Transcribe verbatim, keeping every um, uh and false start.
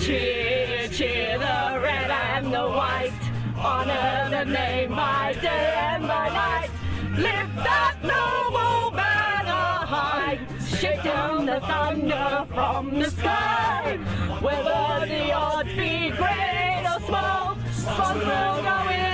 Cheer, cheer the red and the white. Honor the name by day and by night. Lift that noble banner high. Shake down the thunder from the sky. Whether the odds be great or small, swans will go in.